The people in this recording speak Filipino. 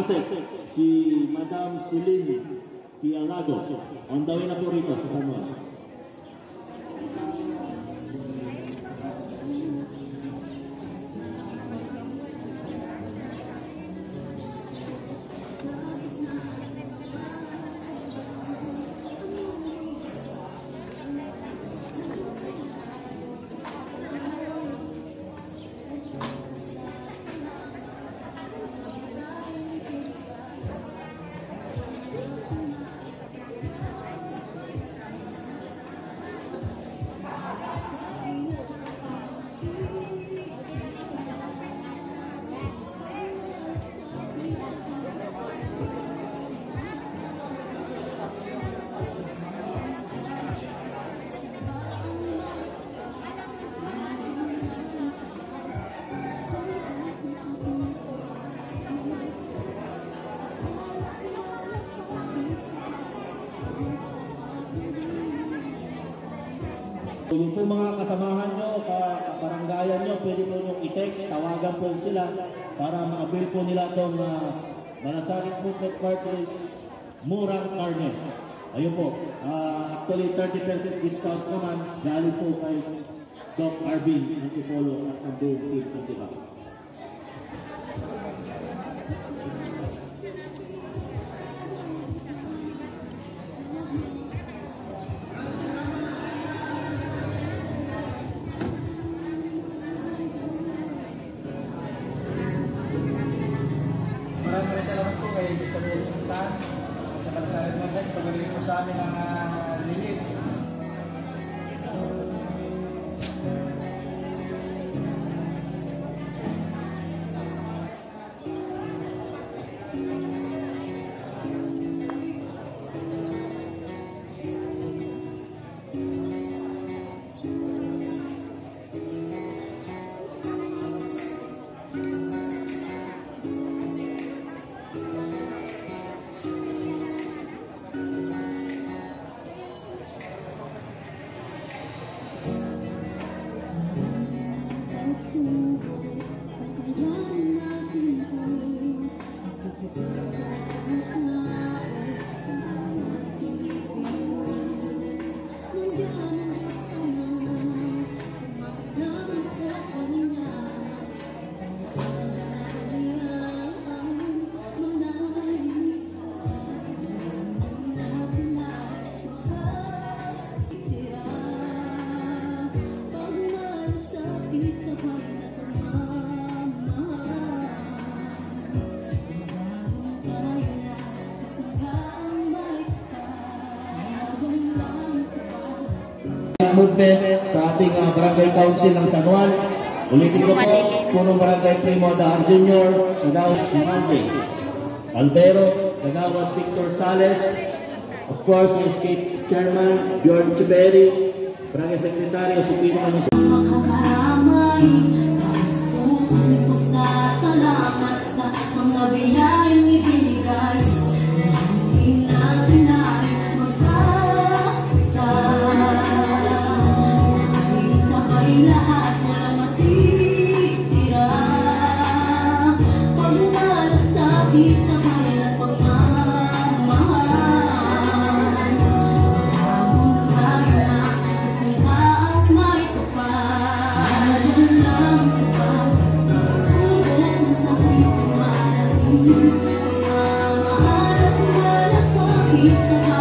Pasek, si Madam Celine Tialago. On the way na po rito sa San Juan. Yung po mga kasamahan nyo, kabaranggayan nyo, pwede po nyo i-text, tawagan po sila para ma-avail po nila itong Malasakit Movement Cartridge Murang karne. Ayun po, actually 30% discount naman galing po kay Doc Arvin ng Ipolo at ang buong team ng diba. Maraming salamat po kay Mr. Sultan sa Malasakit Movement sa pagiging po sa amin ng lilit. Movement sa ating Barangay Council ng San Juan. Ulitin ko po, punong Barangay Primo Dahar Jr., Kagawad Sumante, Albero, Kagawad Victor Sales, of course, Escape Chairman, Bjorn Chiberi, Barangay Secretary, Osipino Manusa. Salamat sa mga biyayang ibinigay. Hindi natin lahat na matitira. Pagmalasakit sa bayan at pagmamahal. Habang tayo na kasangka at may kapal. Lang sa pag-subok na sa'yo'y pumarating. Pagmamahal at malasakit sa bayan.